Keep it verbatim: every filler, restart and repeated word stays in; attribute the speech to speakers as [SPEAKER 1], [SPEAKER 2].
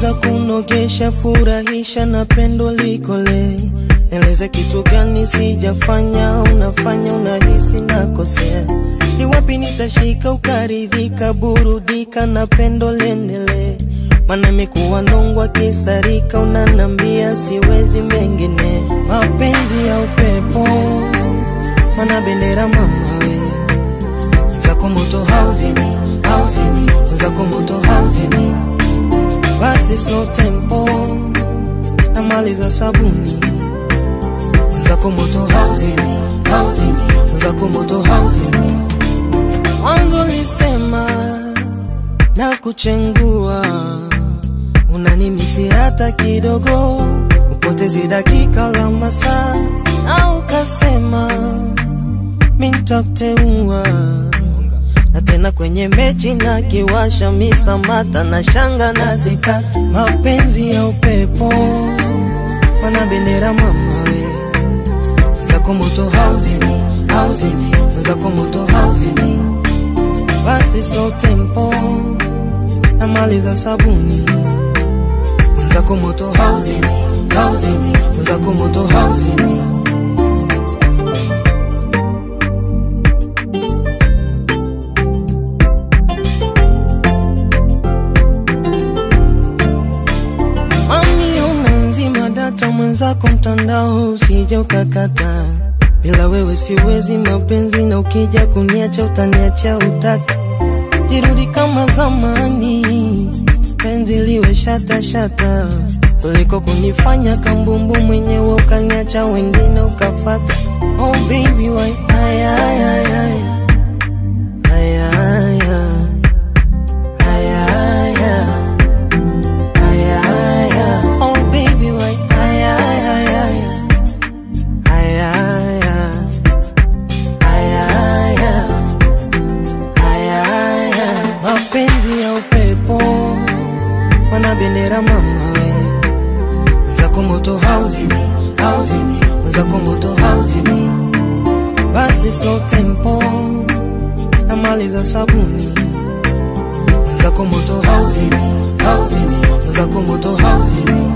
[SPEAKER 1] Weza kunogesha, furahisha na pendo likole. Eleze kitu gani sijafanya, unafanya unahisi nakosea. Ni wapi nitashika ukaridhika, burudika na pendo liendelee. Mana imekuwa nongwa kisarika, unanambia siwezi mengine. Mapenzi ya upepo, mana bendera mama we. Zako moto hauzimi, hauzimi, zako moto hauzimi. Basi slow tempo, namaliza sabuni. Zako moto hauzimi, hauzimi, zako moto hauzimi. Mwanzo lisema na kuchengua, unanimisi hata kidogo, upotezi dakika la masaa. Na ukasema mintakuteua, na tena kwenye mechi na kiwasha misamata na shanga na zika. Mapenzi ya upepo, mana bendera mama we. Zako moto hauzimi, hauzimi, zako moto hauzimi. Basi slow tempo, namaliza sabuni. Zako moto hauzimi, hauzimi, zako moto hauzimi. Mami unanzima data mwenzako mtandao, usije ukakata. Bila wewe siwezi mapenzi, na ukija kuniacha utaniacha utaki. Jirudi kama zamani, penzi liwe shata shata, kuliko kunifanya kambumbu mwenyewe ukaniacha wengine ukafata. Oh baby why, ay ay ay ay ay ay ay ay ay ay ay. Oh baby why, ay ay ay ay ay ay ay ay ay. Mapenzi ya upepo, mana bendera mama we. Zako moto hauzimi, hauzimi, zako moto hauzimi. Basi slow tempo, namaliza sabuni. Zako moto hauzimi, hauzimi, zako moto hauzimi.